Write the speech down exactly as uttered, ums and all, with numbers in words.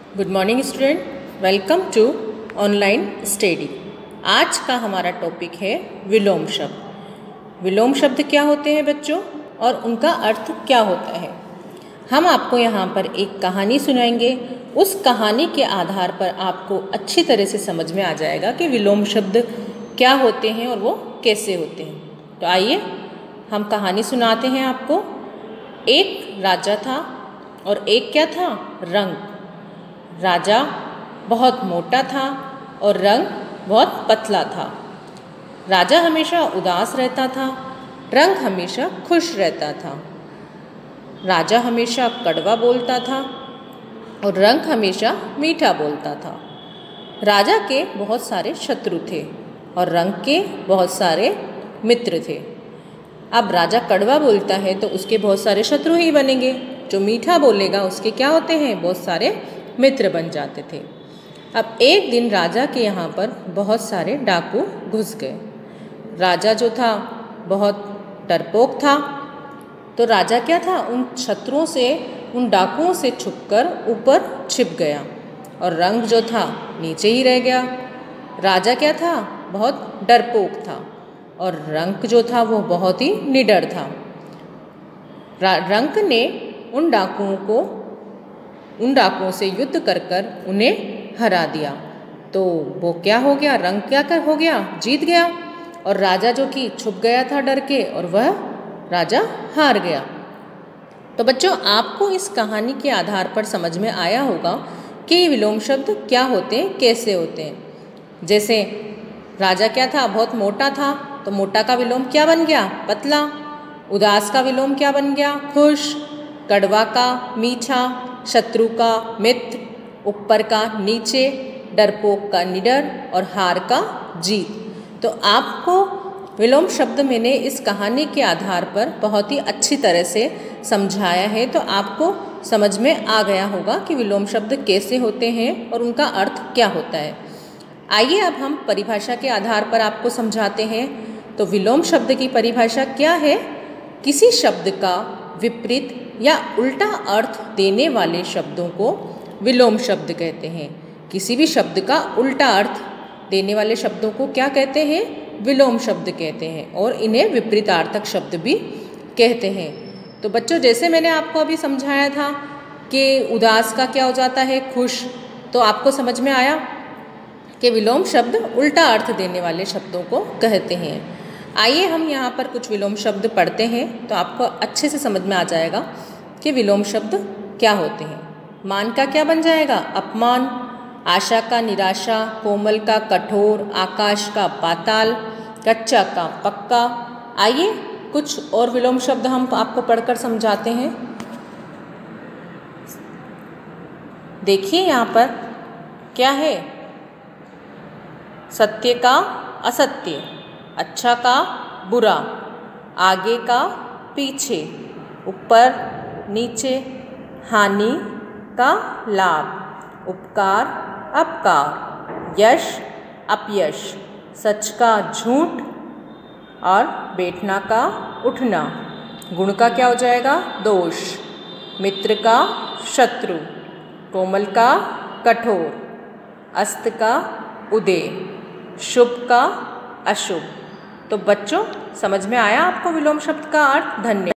Good morning student, welcome to online study. आज का हमारा टॉपिक है विलोम शब्द। विलोम शब्द क्या होते हैं बच्चों और उनका अर्थ क्या होता है। हम आपको यहाँ पर एक कहानी सुनाएंगे। उस कहानी के आधार पर आपको अच्छी तरह से समझ में आ जाएगा कि विलोम शब्द क्या होते हैं और वो कैसे होते हैं। तो आइए हम कहानी सुनाते हैं आपको। एक राजा था और एक क्या था, रंग। राजा बहुत मोटा था और रंग बहुत पतला था। राजा हमेशा उदास रहता था, रंग हमेशा खुश रहता था। राजा हमेशा कड़वा बोलता था और रंग हमेशा मीठा बोलता था। राजा के बहुत सारे शत्रु थे और रंग के बहुत सारे मित्र थे। अब राजा कड़वा बोलता है तो उसके बहुत सारे शत्रु ही बनेंगे, जो मीठा बोलेगा उसके क्या होते हैं, बहुत सारे मित्र बन जाते थे। अब एक दिन राजा के यहाँ पर बहुत सारे डाकू घुस गए। राजा जो था बहुत डरपोक था, तो राजा क्या था, उन शत्रुओं से, उन डाकुओं से छुपकर ऊपर छिप गया और रंग जो था नीचे ही रह गया। राजा क्या था, बहुत डरपोक था और रंग जो था वो बहुत ही निडर था। रंग ने उन डाकुओं को उन डाकुओं से युद्ध कर कर उन्हें हरा दिया। तो वो क्या हो गया, रंग क्या कर हो गया, जीत गया। और राजा जो कि छुप गया था डर के, और वह राजा हार गया। तो बच्चों, आपको इस कहानी के आधार पर समझ में आया होगा कि विलोम शब्द क्या होते हैं, कैसे होते हैं। जैसे राजा क्या था, बहुत मोटा था, तो मोटा का विलोम क्या बन गया, पतला। उदास का विलोम क्या बन गया, खुश। कड़वा का मीठा, शत्रु का मित्र, ऊपर का नीचे, डरपोक का निडर और हार का जीत। तो आपको विलोम शब्द मैंने इस कहानी के आधार पर बहुत ही अच्छी तरह से समझाया है, तो आपको समझ में आ गया होगा कि विलोम शब्द कैसे होते हैं और उनका अर्थ क्या होता है। आइए अब हम परिभाषा के आधार पर आपको समझाते हैं। तो विलोम शब्द की परिभाषा क्या है, किसी शब्द का विपरीत या उल्टा अर्थ देने वाले शब्दों को विलोम शब्द कहते हैं। किसी भी शब्द का उल्टा अर्थ देने वाले शब्दों को क्या कहते हैं, विलोम शब्द कहते हैं, और इन्हें विपरीतार्थक शब्द भी कहते हैं। तो बच्चों, जैसे मैंने आपको अभी समझाया था कि उदास का क्या हो जाता है, खुश, तो आपको समझ में आया कि विलोम शब्द उल्टा अर्थ देने वाले शब्दों को कहते हैं। आइए हम यहाँ पर कुछ विलोम शब्द पढ़ते हैं, तो आपको अच्छे से समझ में आ जाएगा कि विलोम शब्द क्या होते हैं। मान का क्या बन जाएगा, अपमान। आशा का निराशा, कोमल का कठोर, आकाश का पाताल, कच्चा का पक्का। आइए कुछ और विलोम शब्द हम आपको पढ़कर समझाते हैं। देखिए यहाँ पर क्या है, सत्य का असत्य, अच्छा का बुरा, आगे का पीछे, ऊपर नीचे, हानि का लाभ, उपकार अपकार, यश अपयश, सच का झूठ और बैठना का उठना। गुण का क्या हो जाएगा, दोष। मित्र का शत्रु, कोमल का कठोर, अस्त का उदय, शुभ का अशुभ। तो बच्चों, समझ में आया आपको विलोम शब्द का अर्थ। धन्यवाद।